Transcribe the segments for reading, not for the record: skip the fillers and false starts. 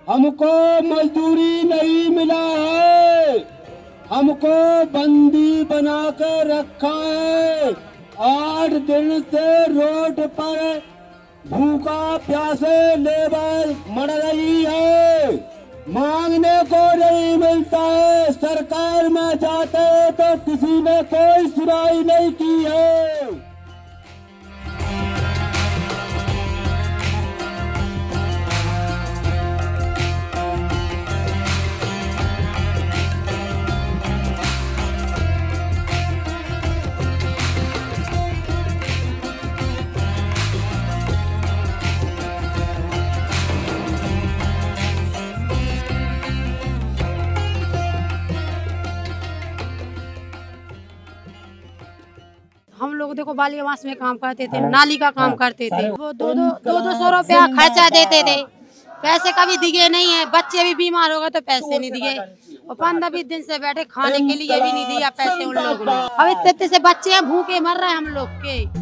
हमको मजदूरी नहीं मिला है, हमको बंदी बना कर रखा है। 8 दिन से रोड पर भूखा प्यासे लेबर मर रही है, मांगने को नहीं मिलता है। सरकार में जाते हैं तो किसी ने कोई सुनाई नहीं की है। हम लोग देखो बालियावास में काम करते थे, नाली का काम करते थे, वो 200 रुपया खर्चा देते थे, पैसे कभी दिए नहीं है। बच्चे भी बीमार हो गए तो पैसे नहीं दिए, और 15-20 दिन से बैठे खाने के लिए भी नहीं दिया पैसे उन लोगों ने। अब इतने से बच्चे भूखे मर रहे हैं हम लोग के।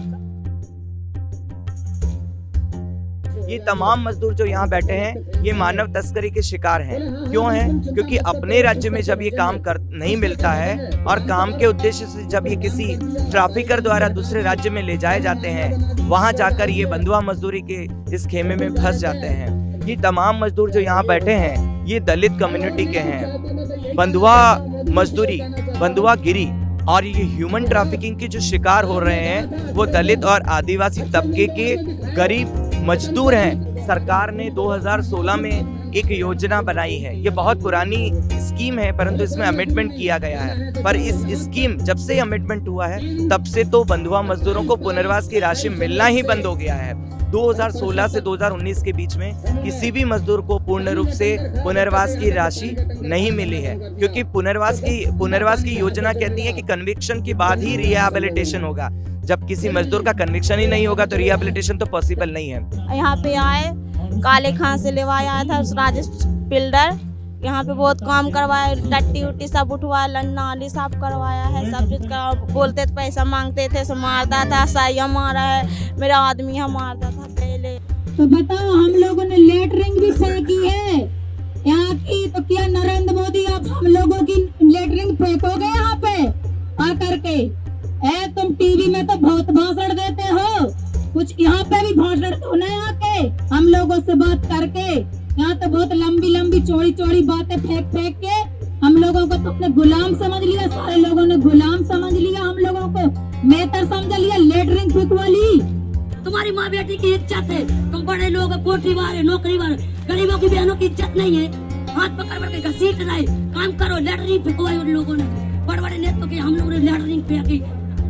ये तमाम मजदूर जो यहाँ बैठे हैं ये मानव तस्करी के शिकार हैं। क्यों हैं? क्योंकि अपने राज्य में जब ये काम नहीं मिलता है और काम के उद्देश्य से जब ये किसी ट्रैफिकर द्वारा दूसरे राज्य में ले जाए जाते हैं, वहाँ जाकर ये बंधुआ मजदूरी के इस खेमे में फंस जाते हैं। ये तमाम मजदूर जो यहाँ बैठे हैं ये दलित कम्युनिटी के हैं। बंधुआ मजदूरी, बंधुआ गिरी और ये ह्यूमन ट्रैफिकिंग के जो शिकार हो रहे हैं वो दलित और आदिवासी तबके के गरीब मजदूर हैं। सरकार ने 2016 में एक योजना बनाई है, ये बहुत पुरानी स्कीम है परंतु इसमें अमेंडमेंट किया गया है। पर इस स्कीम जब से अमेंडमेंट हुआ है तब से तो बंधुआ मजदूरों को पुनर्वास की राशि मिलना ही बंद हो गया है। 2016 से 2019 के बीच में किसी भी मजदूर को पूर्ण रूप से पुनर्वास की राशि नहीं मिली है, क्योंकि पुनर्वास की योजना कहती है कि कन्विक्शन के बाद ही रिहैबिलिटेशन होगा। जब किसी मजदूर का कन्विक्शन ही नहीं होगा तो रिहैबिलिटेशन तो पॉसिबल नहीं है। यहाँ पे आए, काले खां से लेवाया था उस राजेश बिल्डर, यहाँ पे बहुत काम करवाया, टट्टी उट्टी सब उठवाया, नाली साफ करवाया है, सब चीज का। बोलते थे पैसा मांगते थे, सब मारता था, सही हमारा है, मेरा आदमी हम मारता था पहले। तो बताओ, हम लोगों ने लेटरिंग भी फेंकी है यहाँ की, तो क्या नरेंद्र मोदी आप हम लोगों की लेटरिंग फेंकोगे यहाँ पे आकर के? तुम टीवी में तो बहुत भाषण देते हो, कुछ यहाँ पे भी भाषण दो ना आके हम लोगों से बात करके। यहाँ तो बहुत लंबी चौड़ी बातें फेंक के हम लोगों को तुमने गुलाम समझ लिया, सारे लोगों ने गुलाम समझ लिया, हम लोगों को मेहतर समझ लिया, लेटरिंग फेंकवा ली। तुम्हारी माँ बेटी की इज्जत है, तुम बड़े लोग कोठी वाले नौकरी वाले, गरीबों की बहनों की इज्जत नहीं है। हाथ पकड़ के घसीट रहे, काम करो, लेटरिंग फेंकवाई उन लोगों ने, बड़े नेताओं की हम लोगों ने लेटरिंग फेंकी।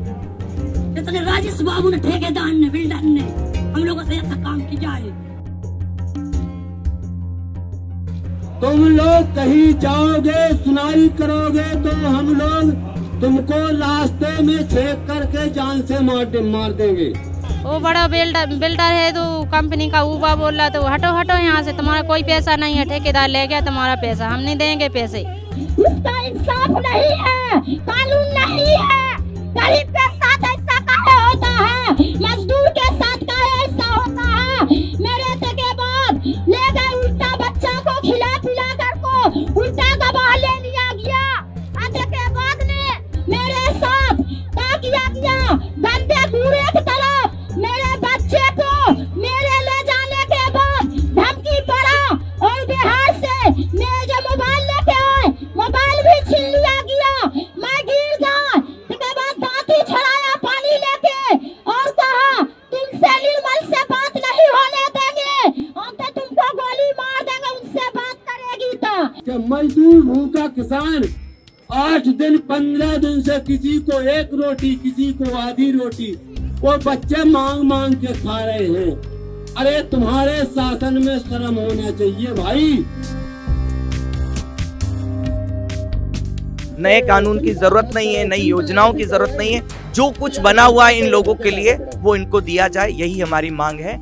इतने राजेश बाबू ने, ठेकेदार ने, बिल्डर ने हम लोगों से ऐसा काम किया है। तुम लोग कहीं जाओगे, सुनाई करोगे तो हम लोग तुमको रास्ते में छेक करके जान से मार देंगे। वो बड़ा बिल्डर है तो कंपनी का ऊबा बोल रहा, तो हटो यहाँ से, तुम्हारा कोई पैसा नहीं है, ठेकेदार ले गया तुम्हारा पैसा, हम नहीं देंगे पैसे। इसका इंसाफ नहीं है, कानून नहीं है, गरीब के साथ ऐसा काहे होता है, मजदूर के साथ काहे ऐसा होता है। मेरे के बाद ले गए उल्टा, बच्चा को खिला पिला कर को उल्टा गवाह ले लिया गया। आने के बाद ने मेरे साथ क्या किया, गंदे कूड़े की तरफ मेरे बच्चे को मेरे ले जाने के बाद धमकी पड़ा, और बिहार से मेरे जो मोबाइल लेके आए, मोबाइल भी छीन लिया गया। मैं गिर गया, छड़ाया पानी लेके और कहा तुमसे निर्मल से बात नहीं होने देंगे, हम तो तुमको गोली मार देंगे, उनसे बात करेगी तो। मजदूर भूखा किसान 8 दिन 15 दिन से किसी को 1 रोटी, किसी को आधी रोटी, वो बच्चे मांग के खा रहे हैं। अरे तुम्हारे शासन में शर्म होना चाहिए भाई। नए कानून की जरूरत नहीं है, नई योजनाओं की जरूरत नहीं है, जो कुछ बना हुआ है इन लोगों के लिए वो इनको दिया जाए, यही हमारी मांग है।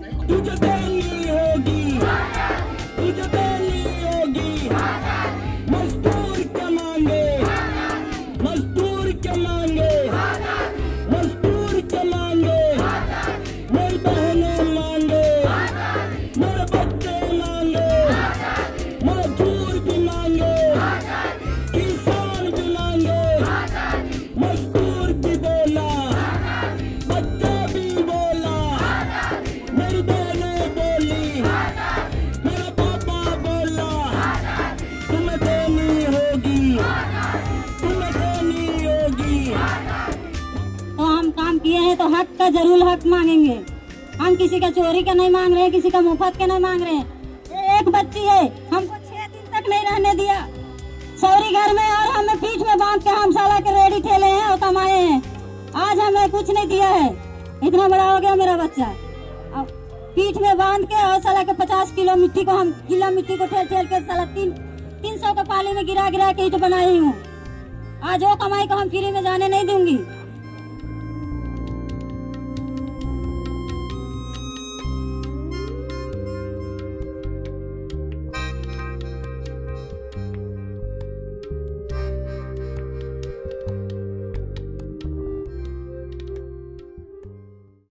का जरूर हक मांगेंगे। हम किसी का चोरी का नहीं मांग रहे हैं, किसी का मुफ्त का नहीं मांग रहे हैं। एक बच्ची है, हमको 6 दिन तक नहीं रहने दिया सौरी घर में, और हमें पीठ में बांध के हम साला के रेडी ठेले हैं और कमाए हैं। आज हमें कुछ नहीं दिया है, इतना बड़ा हो गया मेरा बच्चा। अब पीठ में बांध के और साला के 50 किलो मिट्टी को हम ठेल ठेल के साला 300 के पाली में गिरा गिरा के ईंट बनाई हूँ। आज वो कमाई को हम फ्री में जाने नहीं दूंगी।